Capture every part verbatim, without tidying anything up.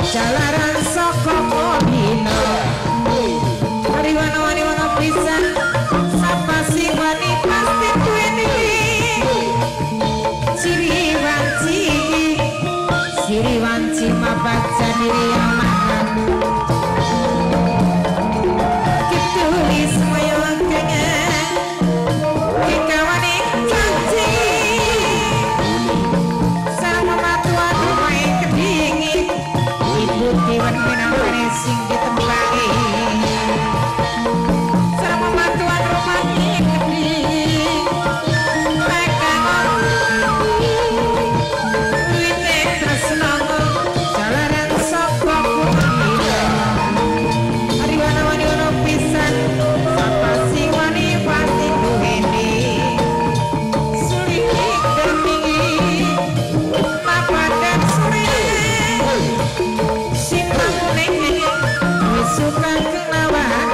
jalaran saka Molino Ariwana-wani wana pisan sapa sing wani pasti duweni ciri wanci ciri wanci mabat diri yang makan kitulis moyo kengen kikawane janji sama matuan rumah kedingin ibu tiwan minangkane sing ditembangi sama matuan rumah kedingin pekangon duite tresno jalaran saka Molino ariwana-wani ono pisan sapa sing wani pasti duweni suling tertinggi mapadan sore sinamune wis suka kenawan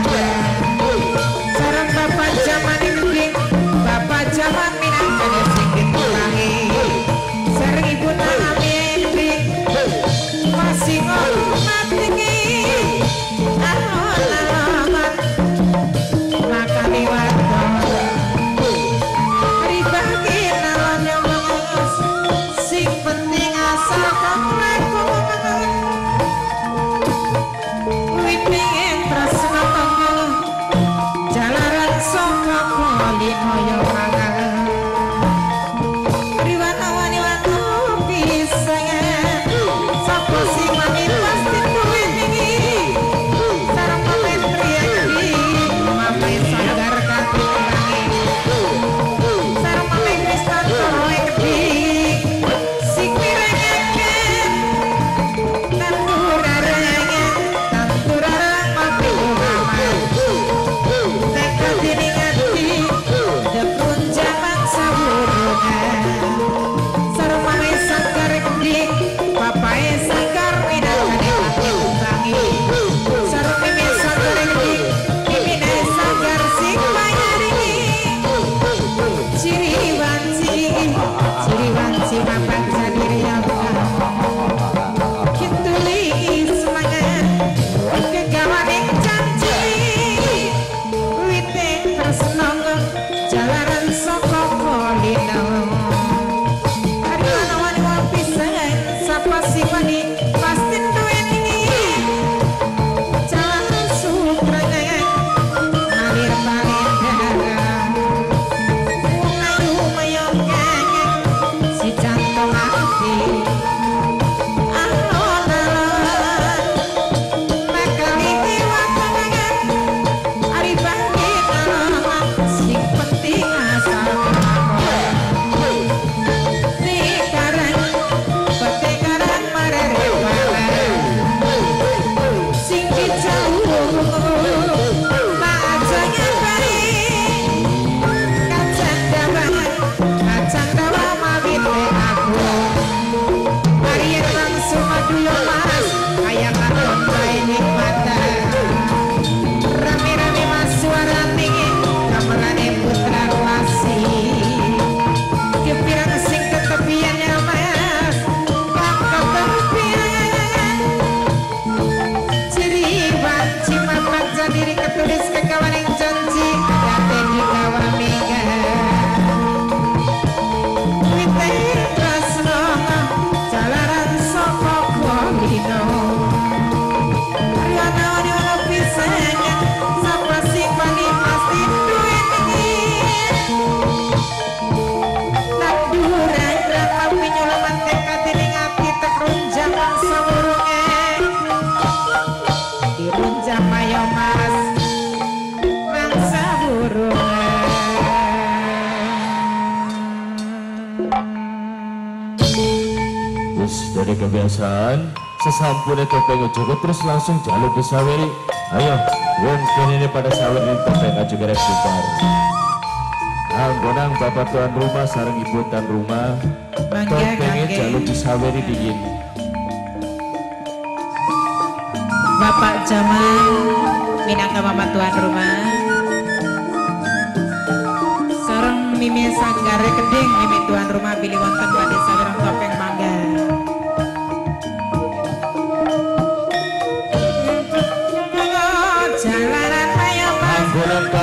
sareng bapak jaman gede bapak jaman minangkane sing ditulangi sareng ibu tanami endi masih ngormati alon-alon makani wadon ribaki nalon nyomong sing penting asal kamu wipingin tresno tonggo jalaran saka Molino yo mangan riwana-wani wano pisangan sapa sing wani pasti duweni sareng pemain triadi pemain sanggar kaki tangi sareng pemain Kristen Toroe Gedi sing mirengeken tanturareng tanturareng mati uraman teka diningati dekun jaman sawurungan sareng pemain sanggar Gedi bapae sanggar minangkane mati umbangi sareng pemain sanggar Gedi pimine sanggar sing mayaringi ciri wanci ciri wanci mapan sadiri yang kituli semangat kegawaning janji wite tresno jalaran saka Molino ariwana-wani wong pisan sapa sing wani pasti duweni jalaran sutrangan ngalir balik dagang wong ayu mayong kangen si jantung ati alon-alon makani watangan ari bangkit alon sing penting asal kemampuan tikaran petikaran marerewalan sing dijauh majangan baik kacang dawa kacang dawa mawite aku Arien langsung aduyo mas kayak katon bae nikmatan rame-rame mas suara tinggi kamerane putra ruasi kepirang sing ketepiannya mas kakak ketepian ciri wanci mapan diri ketulis kekawaning janji yate dikawa mega wite tresno jalaran saka Molino ariwana-wani ono pisan sapa sing wani pasti duweni nanduran rama pinyulaman tekad ning ati tekrunjang sawurunge dirunjang mayo mas nang sawurunge Terus dari kebiasaan sesampune topeng Joko terus langsung jaluk ke saweri. Ayo wong kene pada saweri topeng aja gerek bubar. Anggonang bapak tuan rumah sareng ibu tuan rumah topengnya jaluk ke saweri dingin. Bapak Jamal minangka bapak tuan rumah sareng mimi sanggare keding mimi tuan rumah pilih wonten badhe sawerang topeng mangga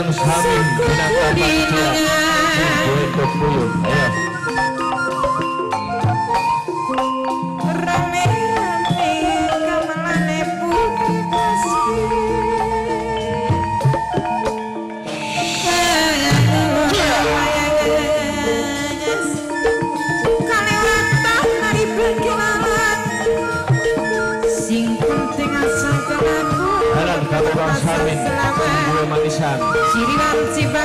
Bang Samin Binatang Pancila Gue Pepuyuh. Ayo rame-rame kamalane putih kasih kalewatan nari berkenalan sing penting asal kelaku Halan kamu Bang Samin Gue Manisan Siriwan